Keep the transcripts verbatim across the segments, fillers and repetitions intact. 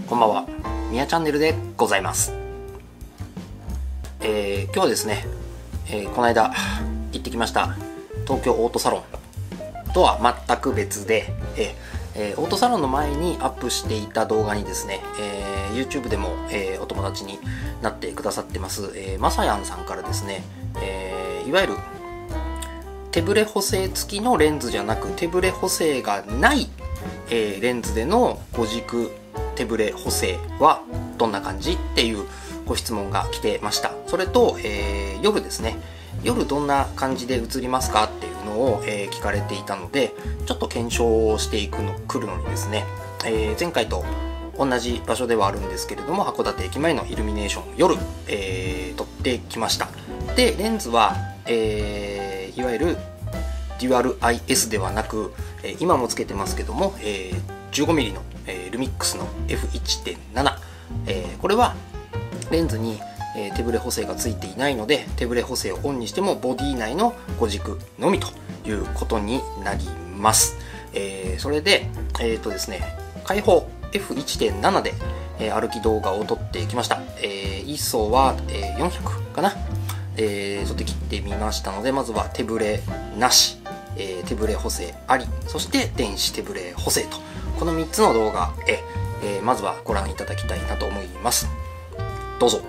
こんばんは、みやチャンネルでございます。えー、今日はですね、えー、この間行ってきました東京オートサロンとは全く別で、えーえー、オートサロンの前にアップしていた動画にですね、えー、YouTube でも、えー、お友達になってくださってます、えー、まさやんさんからですね、えー、いわゆる手ブレ補正付きのレンズじゃなく手ブレ補正がない、えー、レンズでのご軸手ブレ補正はどんな感じっていうご質問が来てました。それと、えー、夜ですね、夜どんな感じで映りますかっていうのを、えー、聞かれていたので、ちょっと検証をしていくの来るのにですね、えー、前回と同じ場所ではあるんですけれども、函館駅前のイルミネーション夜、えー、撮ってきました。でレンズは、えー、いわゆるデュアル アイエス ではなく、えー、今もつけてますけども、えー、じゅうごミリ の、えー、ルミックスの エフいちてんなな、えー、これはレンズに、えー、手ブレ補正がついていないので、手ブレ補正をオンにしてもボディ内のご軸のみということになります。えー、それで、えーとですね、開放 エフいちてんなな で、えー、歩き動画を撮ってきました。えー、イーソー は、えー、よんひゃくかな、えー、撮って切ってみましたので、まずは手ブレなし、えー、手ブレ補正あり、そして電子手ブレ補正と、このみっつの動画、ええー、まずはご覧いただきたいなと思います。どうぞ。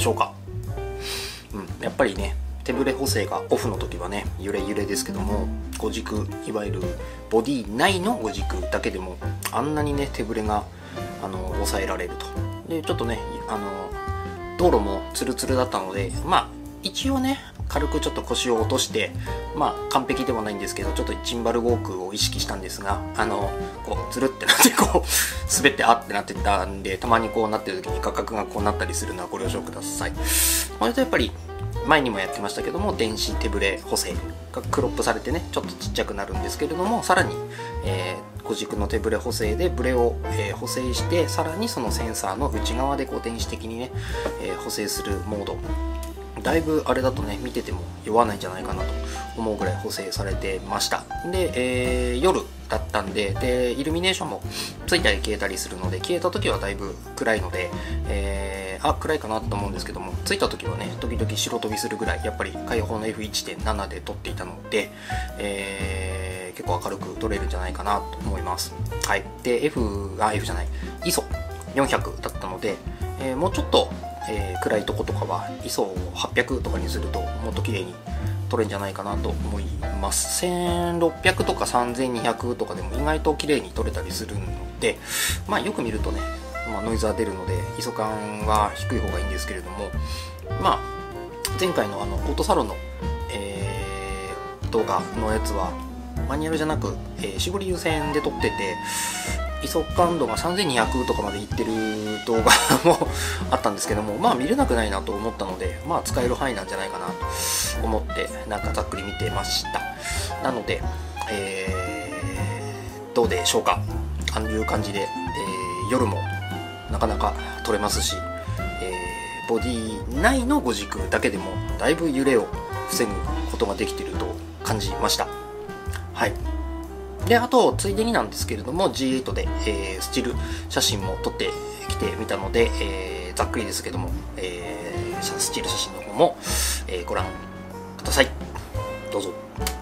しょうか。うん、やっぱりね手ブレ補正がオフの時はね揺れ揺れですけども、ご軸いわゆるボディ内のご軸だけでもあんなにね手ブレがあの抑えられると。でちょっとねあの道路もツルツルだったので、まあ一応ね軽くちょっと腰を落として、まあ完璧ではないんですけどちょっとチンバルウォークを意識したんですが、あのこうつるってなってこう滑ってあってなってたんで、たまにこうなってる時に価格がこうなったりするのはご了承ください。これとやっぱり前にもやってましたけども、電子手ブレ補正がクロップされてねちょっとちっちゃくなるんですけれども、さらに、えー、ご軸の手ブレ補正でブレを、えー、補正して、さらにそのセンサーの内側でこう電子的にね、えー、補正するモード、だいぶあれだとね見てても酔わないんじゃないかなと思うぐらい補正されてました。で、えー、夜だったんで、でイルミネーションもついたり消えたりするので、消えた時はだいぶ暗いので、えー、あ暗いかなと思うんですけども、ついた時はね時々白飛びするぐらいやっぱり開放の エフいってんなな で撮っていたので、えー、結構明るく撮れるんじゃないかなと思います。はい。で F あ F じゃない アイエスオよんひゃく だったので、えー、もうちょっとえー、暗いとことかは アイエスオはっぴゃくとかにするともっと綺麗に撮れるんじゃないかなと思います。せんろっぴゃくとかさんぜんにひゃくとかでも意外と綺麗に撮れたりするので、まあよく見るとね、まあ、ノイズは出るので アイエスオ 感は低い方がいいんですけれども、まあ前回のあのオートサロンの、えー、動画のやつはマニュアルじゃなく、えー、絞り優先で撮ってて、アイエスオ 感度がさんぜんにひゃくとかまでいってる動画もあったんですけども、まあ見れなくないなと思ったので、まあ使える範囲なんじゃないかなと思ってなんかざっくり見てました。なので、えー、どうでしょうか。ああいう感じで、えー、夜もなかなか撮れますし、えー、ボディ内のご軸だけでもだいぶ揺れを防ぐことができていると感じました。はい。で、あと、ついでになんですけれども、ジーエイト で、えー、スチール写真も撮ってきてみたので、えー、ざっくりですけども、えー、スチール写真の方も、えー、ご覧ください。どうぞ。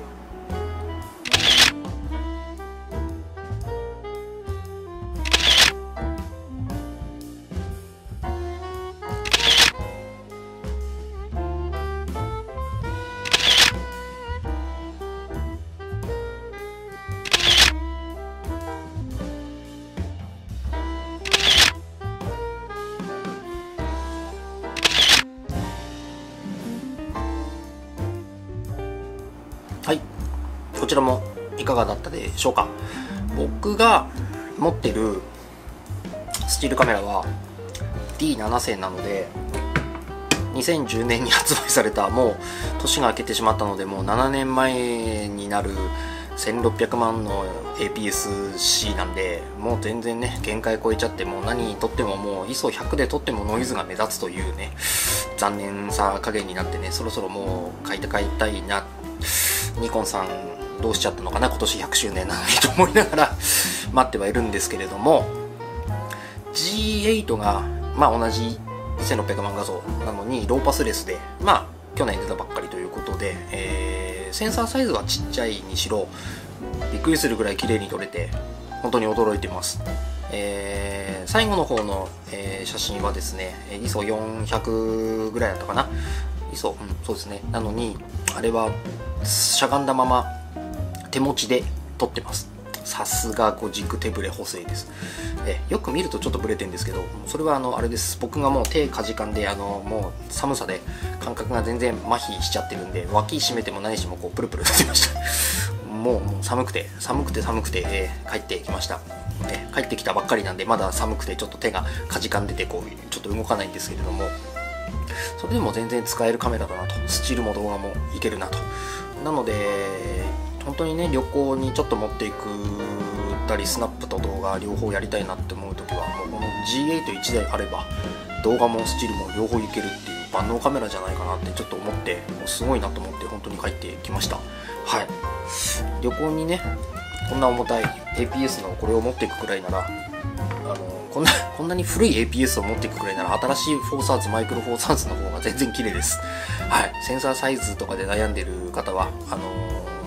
はい、こちらもいかがだったでしょうか。僕が持ってるスチールカメラは ディーななせん なので、にせんじゅうねんに発売された、もう年が明けてしまったのでもうななねんまえになるせんろっぴゃくまんの エーピーエスシー なんで、もう全然ね限界超えちゃって、もう何撮ってももう アイエスオひゃく で撮ってもノイズが目立つというね残念さ加減になってね、そろそろもう買いた買いたいな、ニコンさんどうしちゃったのかな、今年ひゃくしゅうねんなのにと思いながら待ってはいるんですけれども、 ジーエイト がまあ同じせんろっぴゃくまん画像なのにローパスレスで、まあ去年出たばっかりということで、えー、センサーサイズはちっちゃいにしろびっくりするぐらい綺麗に撮れて本当に驚いてます。えー、最後の方の、えー、写真はですね アイエスオよんひゃくぐらいだったかな、アイエスオ、うん、そうですね。なのにあれはしゃがんだまま手持ちで撮ってます。さすがご軸手ブレ補正です。えよく見るとちょっとブレてるんですけど、それはあのあれです。僕がもう手かじかんで、あのもう寒さで感覚が全然麻痺しちゃってるんで、脇締めても何してもこうプルプル出てましたもうもう寒くて寒くて寒くて、えー、帰ってきました。え帰ってきたばっかりなんでまだ寒くてちょっと手がかじかんでてこうちょっと動かないんですけれども、それでも全然使えるカメラだなと。スチールも動画もいけるなと。なので本当にね旅行にちょっと持っていくたり、スナップと動画両方やりたいなって思う時はもうこの ジーエイトいち 台あれば動画もスチールも両方いけるっていう万能カメラじゃないかなってちょっと思って、もうすごいなと思って本当に帰ってきました。はい。旅行にねこんな重たい エーピーエス のこれを持っていくくらいなら、あのこんなこんなに古い エーピーエス を持っていくくらいなら新しいフォーサーズマイクロフォーサーズの方が全然綺麗です。はい。センサーサイズとかで悩んでる方はあの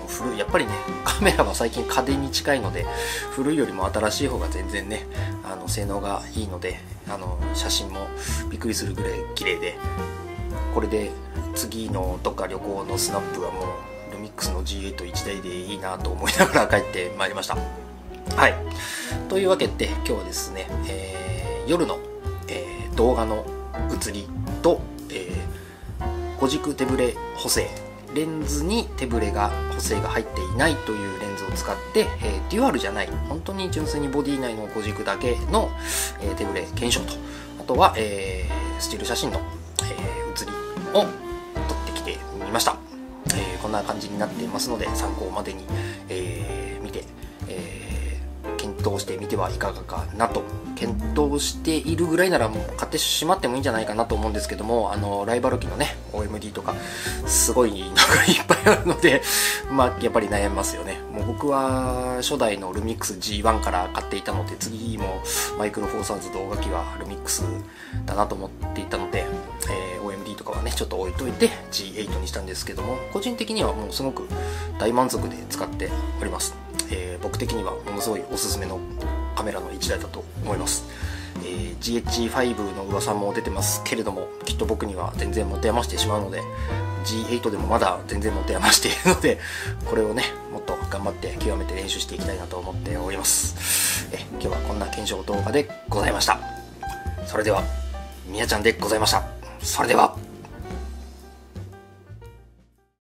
の古いやっぱりねカメラは最近家電に近いので古いよりも新しい方が全然ねあの性能がいいのであの写真もびっくりするぐらい綺麗で、これで次のどっか旅行のスナップはもうルミックスの ジーエイトいち 台でいいなと思いながら帰ってまいりました。はい、というわけで今日はですね、えー、夜の、えー、動画の写りと、えー、後軸手ブレ補正、レンズに手ブレが補正が入っていないというレンズを使って、えー、デュアルじゃない本当に純粋にボディ内の後軸だけの、えー、手ブレ検証と、あとは、えー、スチール写真の、えー、写りを撮ってきてみました。えー、こんな感じになっていますので参考までに、えー、見て、えー、検討してみてはいかがかなと。検討しているぐらいならもう買ってしまってもいいんじゃないかなと思うんですけども、あのライバル機のね オーエムディー とかすごいのがいっぱいあるのでまあやっぱり悩みますよね。もう僕は初代のルミックス ジーワン から買っていたので、次もマイクロフォーサーズ動画機はルミックスだなと思っていたので、えー、オーエムディー とかはねちょっと置いといて ジーエイト にしたんですけども、個人的にはもうすごく大満足で使っております。えー、僕的にはものすごいおすすめのカメラの一台だと思います。えー、ジーエイチファイブ の噂も出てますけれども、きっと僕には全然持て余してしまうので ジーエイト でもまだ全然持て余しているので、これをねもっと頑張って極めて練習していきたいなと思っております。え今日はこんな検証動画でございました。それではみやちゃんでございました。それでは。